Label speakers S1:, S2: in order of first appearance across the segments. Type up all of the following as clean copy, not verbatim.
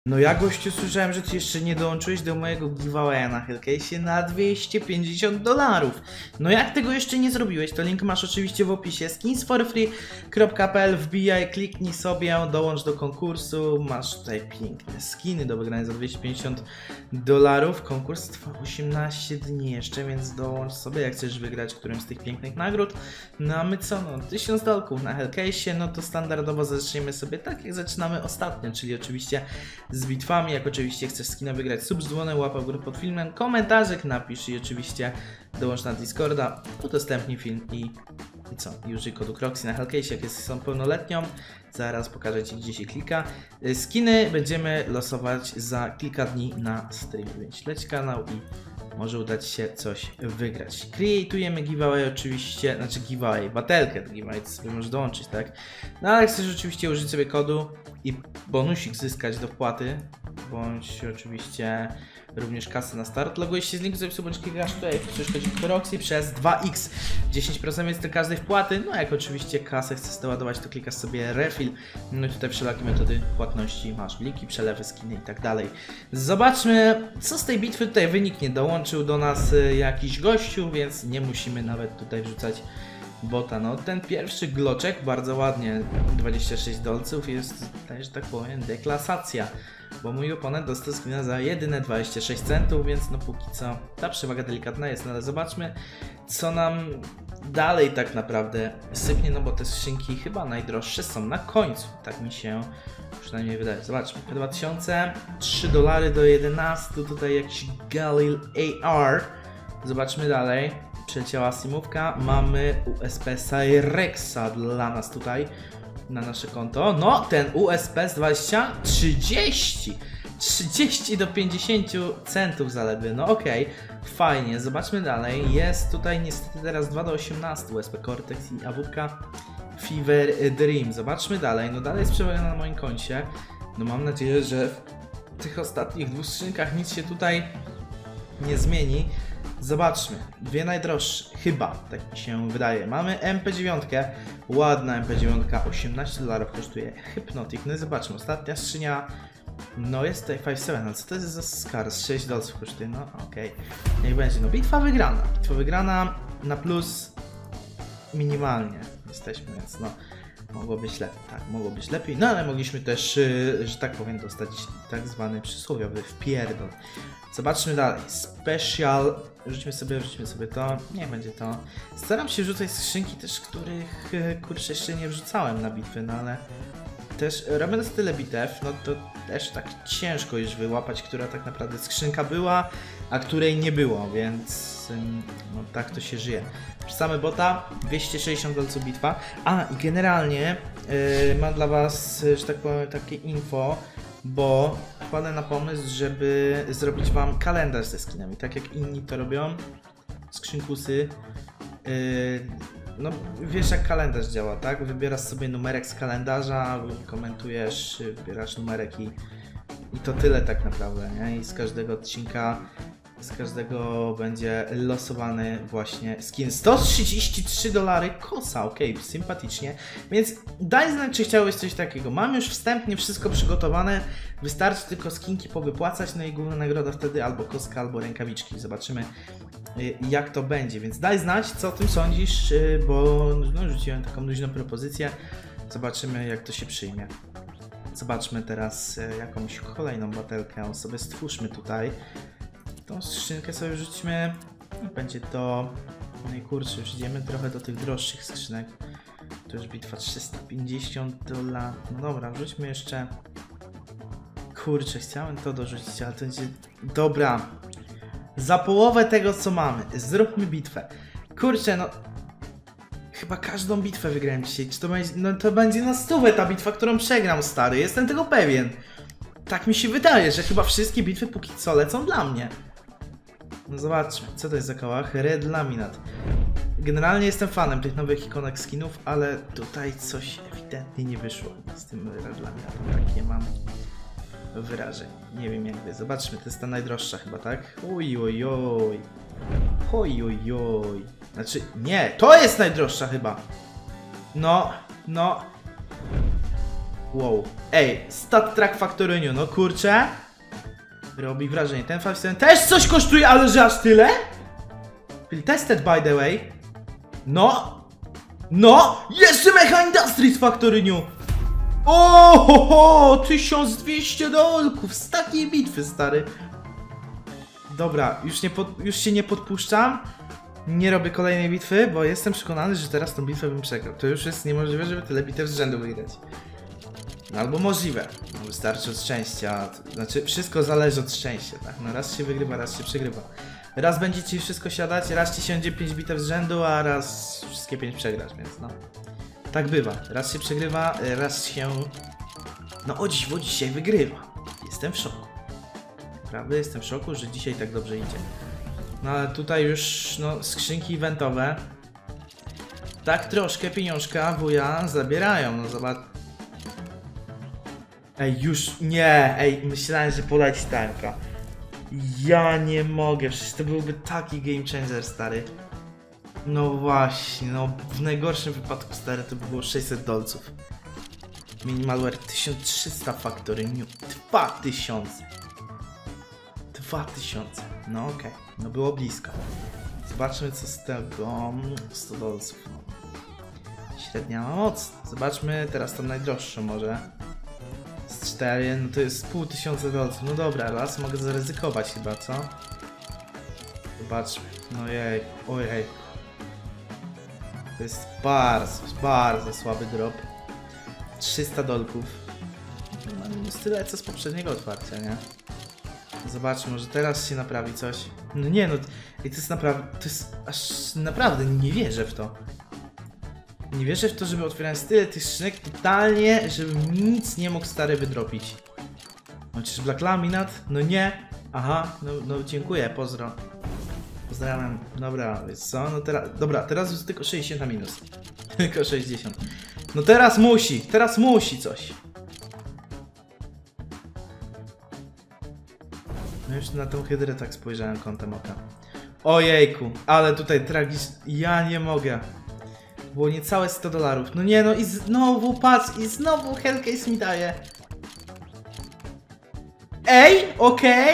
S1: No ja gościu słyszałem, że ty jeszcze nie dołączyłeś do mojego giveawaya na Hellcase na $250. No jak tego jeszcze nie zrobiłeś, to link masz oczywiście w opisie skinsforfree.pl, wbijaj, kliknij sobie, dołącz do konkursu, masz tutaj piękne skiny do wygrania za $250. Konkurs trwa 18 dni jeszcze, więc dołącz sobie, jak chcesz wygrać którymś z tych pięknych nagród. No a my co, no $1000 na Hellcase, no to standardowo zaczniemy sobie tak jak zaczynamy ostatnio, czyli oczywiście z bitwami. Jak oczywiście chcesz skina wygrać, sub z dzwonem, łapa w górę pod filmem, komentarzek napisz i oczywiście dołącz na Discorda, udostępnij film i co? I użyj kodu Croxy na Hellcase, jak jesteś pełnoletnią. Zaraz pokażę Ci, gdzie się klika. Skiny będziemy losować za kilka dni na streamie, więc śledź kanał i może udać się coś wygrać. Creatujemy giveaway oczywiście, znaczy giveaway, batelkę do giveaway, to sobie możesz dołączyć, tak? No ale chcesz oczywiście użyć sobie kodu i bonusik zyskać do wpłaty, bądź oczywiście również kasę na start. Logujesz się z linku zapisu bądź klikasz tutaj w przeszkodzie Croxy przez 2x. 10% jest do każdej wpłaty. No jak oczywiście kasę chcesz doładować, to klikasz sobie refill. No i tutaj wszelakie metody płatności masz, bliki, przelewy, skiny i tak dalej. Zobaczmy, co z tej bitwy tutaj wyniknie. Dołączył do nas jakiś gościu, więc nie musimy nawet tutaj wrzucać bota. No ten pierwszy gloczek bardzo ładnie, $26 jest, że tak powiem, deklasacja, bo mój oponent dostał skina za jedyne 26 centów, więc no póki co ta przewaga delikatna jest, no ale zobaczmy, co nam dalej tak naprawdę sypnie, no bo te skrzynki chyba najdroższe są na końcu, tak mi się przynajmniej wydaje. Zobaczmy, P2000, $3 do 11, tutaj jakiś Galil AR, zobaczmy dalej. Przeleciała simówka, mamy USP Cyrexa dla nas tutaj na nasze konto. No, ten USP z 20, 30 do 50 centów zaledwie, no okej, fajnie, zobaczmy dalej. Jest tutaj niestety teraz 2 do 18 USP Cortex i AWP Fever Dream. Zobaczmy dalej, no dalej jest przewaga na moim koncie. No mam nadzieję, że w tych ostatnich dwóch skrzynkach nic się tutaj nie zmieni. Zobaczmy, dwie najdroższe, chyba, tak mi się wydaje. Mamy MP9, ładna MP9, $18 kosztuje Hypnotic. No i zobaczmy, ostatnia skrzynia, no jest tutaj 5.7, ale co to jest za Scars? $6 kosztuje, no okej, niech będzie. No bitwa wygrana na plus minimalnie jesteśmy, więc no mogło być lepiej, tak, mogło być lepiej, no ale mogliśmy też, że tak powiem, dostać tak zwany przysłowiowy wpierdol. Zobaczmy dalej, special, rzućmy sobie to, niech będzie to. Staram się rzucać skrzynki też, których kurczę jeszcze nie wrzucałem na bitwy, no ale też robiąc tyle bitew, no to też tak ciężko już wyłapać, która tak naprawdę skrzynka była, a której nie było, więc no tak to się żyje. Wrzucamy bota, $260 bitwa. A i generalnie mam dla Was, że tak powiem, takie info, bo wpadę na pomysł, żeby zrobić Wam kalendarz ze skinami, tak jak inni to robią, skrzynkusy. No wiesz jak kalendarz działa, tak? Wybierasz sobie numerek z kalendarza, komentujesz, wybierasz numerek i to tyle tak naprawdę, nie? I z każdego odcinka, z każdego będzie losowany właśnie skin. $133, kosa, okej, sympatycznie. Więc daj znać, czy chciałeś coś takiego. Mam już wstępnie wszystko przygotowane, wystarczy tylko skinki powypłacać, no i główna nagroda wtedy albo koska, albo rękawiczki. Zobaczymy jak to będzie, więc daj znać, co o tym sądzisz, bo no, rzuciłem taką luźną propozycję. Zobaczymy jak to się przyjmie. Zobaczmy teraz jakąś kolejną batelkę, sobie stwórzmy tutaj. Tą skrzynkę sobie rzućmy, będzie to, no i kurczę, już idziemy trochę do tych droższych skrzynek. To już bitwa $350, no dobra, wrzućmy jeszcze, kurczę, chciałem to dorzucić, ale to będzie, dobra, za połowę tego co mamy, zróbmy bitwę, kurczę, no, chyba każdą bitwę wygrałem dzisiaj, czy to będzie, no to będzie na 100 ta bitwa, którą przegram, stary, jestem tego pewien, tak mi się wydaje, że chyba wszystkie bitwy póki co lecą dla mnie. No zobaczmy, co to jest za kołach? Red Laminat. Generalnie jestem fanem tych nowych ikonek skinów, ale tutaj coś ewidentnie nie wyszło z tym Red Laminatem. Takie mam wyrażenie. Nie wiem jak wy. Zobaczmy, to jest ta najdroższa chyba, tak? Oj, oj, oj. Oj, oj, oj. Znaczy, nie, to jest najdroższa chyba. No. Wow. Ej, Stat Track Factory, no kurczę. Robi wrażenie. Ten 5-7 też coś kosztuje, ale że aż tyle? Bill tested by the way. No. No! Jeszcze Mecha Industries Factory New! O, 1200 dolków z takiej bitwy, stary. Dobra, już się nie podpuszczam. Nie robię kolejnej bitwy, bo jestem przekonany, że teraz tą bitwę bym przegrał. To już jest niemożliwe, żeby tyle bitew z rzędu wygrać. No, albo możliwe. No, wystarczy od szczęścia. Znaczy, wszystko zależy od szczęścia, tak? No raz się wygrywa, raz się przegrywa. Raz będzie ci wszystko siadać, raz ci siądzie 5 bitew z rzędu, a raz wszystkie 5 przegrasz, więc no. Tak bywa. Raz się przegrywa, raz się... No o dziwo dzisiaj wygrywa. Jestem w szoku. Naprawdę jestem w szoku, że dzisiaj tak dobrze idzie. No ale tutaj już, no, skrzynki eventowe tak troszkę pieniążka wuja zabierają, no zobacz. Ej, już, nie, ej, myślałem, że poleci tanka. Ja nie mogę, przecież to byłby taki game changer, stary. No właśnie, no w najgorszym wypadku, stary, to by było 600 dolców. Minimalware 1300 Factory New 2000. 2000, no okej, no było blisko. Zobaczmy co z tego, 100 dolców. Średnia ma mocno. Zobaczmy teraz tą najdroższą może. Z 4, no to jest 1500 dolców. No dobra, raz mogę zaryzykować chyba, co? Zobaczmy, no jej, ojej. To jest bardzo, bardzo słaby drop. 300 dolków. No minus tyle co z poprzedniego otwarcia, nie? Zobaczmy, może teraz się naprawi coś. No nie no, i to jest naprawdę, to jest aż naprawdę nie wierzę w to. Nie wierzę w to, żeby otwierając tyle tych skrzynek totalnie, żebym nic nie mógł stary wydropić. No czyż Black Laminat? No nie. Aha, no dziękuję, pozdro. Pozdrawiam. Dobra, wiesz co, no teraz, dobra, teraz jest tylko 60 na minus. Tylko 60. No teraz musi coś. No już na tą hydrę tak spojrzałem kątem oka. Ojejku, ale tutaj tragicznie, ja nie mogę. Było niecałe 100 dolarów. No nie no i znowu patrz i znowu Hellcase mi daje. Ej, okej.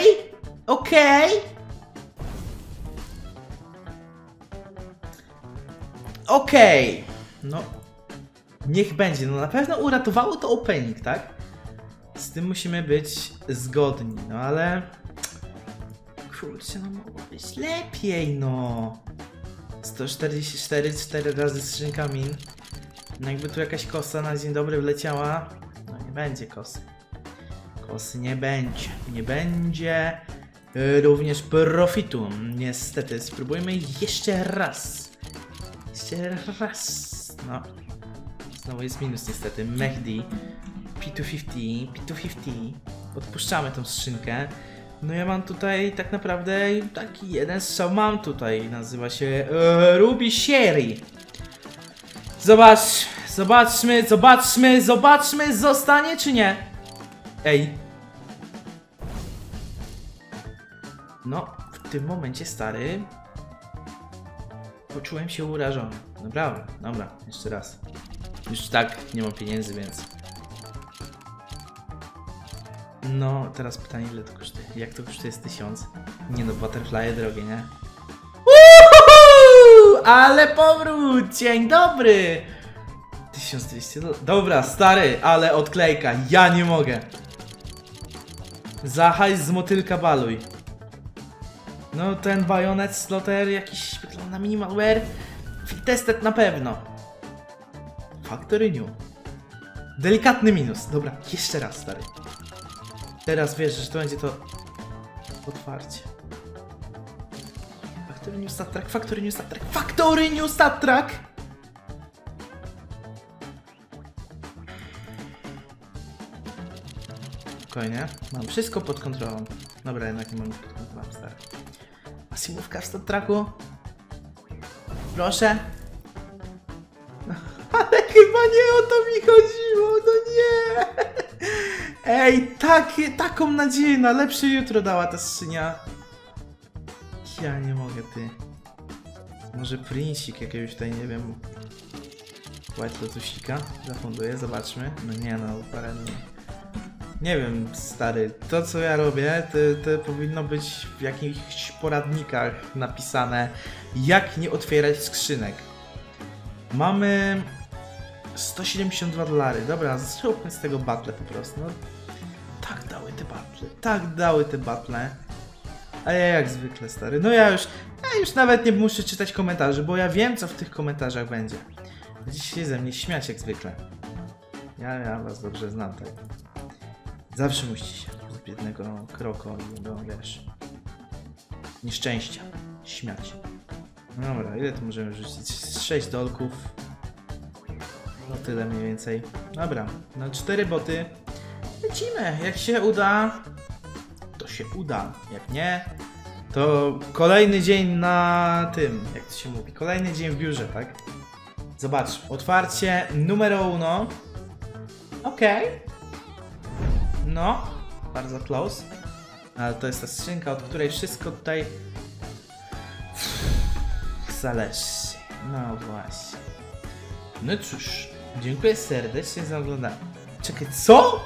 S1: Okej. No. Niech będzie, no na pewno uratowało to opening, tak? Z tym musimy być zgodni, no ale... Kurczę, no mogło być lepiej, no. 144, 4 razy skrzynka min. No jakby tu jakaś kosa na dzień dobry wleciała. No nie będzie kosy. Kosy nie będzie. Nie będzie również profitu. Niestety, spróbujmy jeszcze raz. Jeszcze raz. No. Znowu jest minus niestety. Mehdi. P250. Odpuszczamy tą skrzynkę. No ja mam tutaj tak naprawdę taki jeden strzał mam tutaj, nazywa się Ruby Sherry. Zobaczmy, zostanie czy nie? Ej. No, w tym momencie stary poczułem się urażony. Naprawdę, dobra, jeszcze raz. Już tak nie mam pieniędzy, więc... No, teraz pytanie, ile to kosztuje? Jak to kosztuje z 1000? Nie no, butterfly drogie, nie? Ale powrót! Dzień dobry! 1200 dolarów. Dobra, stary, ale odklejka. Ja nie mogę. Za hajs z motylka baluj. No, ten bajonet slotter jakiś wygląda na minimalware. Tested na pewno. Factory New. Delikatny minus. Dobra, jeszcze raz, stary. Teraz wiesz, że to będzie to otwarcie. Factory New Stat Track, Factory New Stat Track, Factory New Stat Track! Spokojnie, mam wszystko pod kontrolą. Dobra, jednak nie mam pod kontrolą, stary. Asimówka w Stat Tracku? Proszę? Ale chyba nie o to mi chodziło, no nie! Ej, taką nadzieję na lepsze jutro dała ta skrzynia. Ja nie mogę, ty. Może princik jakiegoś tutaj, nie wiem. White Lotusika zafunduję, zobaczmy. No nie no, parę... Nie wiem, stary, to co ja robię, to powinno być w jakichś poradnikach napisane, jak nie otwierać skrzynek. Mamy $172, dobra, zróbmy z tego battle po prostu, no. Tak dały te battle. A ja jak zwykle, stary, no ja już nawet nie muszę czytać komentarzy, bo ja wiem co w tych komentarzach będzie. Będziecie się ze mnie śmiać jak zwykle. Ja was dobrze znam, tak. Zawsze musicie się z biednego kroko i do, wiesz, nieszczęścia śmiać. No dobra, ile tu możemy rzucić? 6 dolków. No tyle mniej więcej. Dobra, no 4 boty. Lecimy, jak się uda, to się uda. Jak nie, to kolejny dzień na tym, jak to się mówi, kolejny dzień w biurze, tak? Zobacz, otwarcie numero 1. Okej. No, bardzo close. Ale to jest ta skrzynka, od której wszystko tutaj zależy. No właśnie. No cóż, dziękuję serdecznie za oglądanie. Czekaj, co?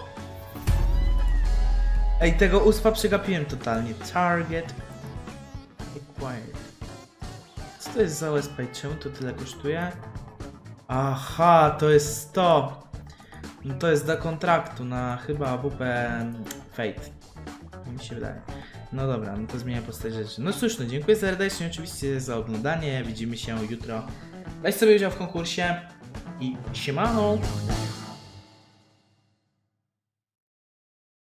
S1: Ej, tego uspa przegapiłem totalnie. Target acquired. Co to jest za USP? Czemu to tyle kosztuje? Aha, to jest to. No to jest do kontraktu na chyba AWP Fate. Mi się wydaje. No dobra, no to zmienia postać rzeczy. No cóż, no dziękuję serdecznie oczywiście za oglądanie. Widzimy się jutro. Weź sobie udział w konkursie i siemano!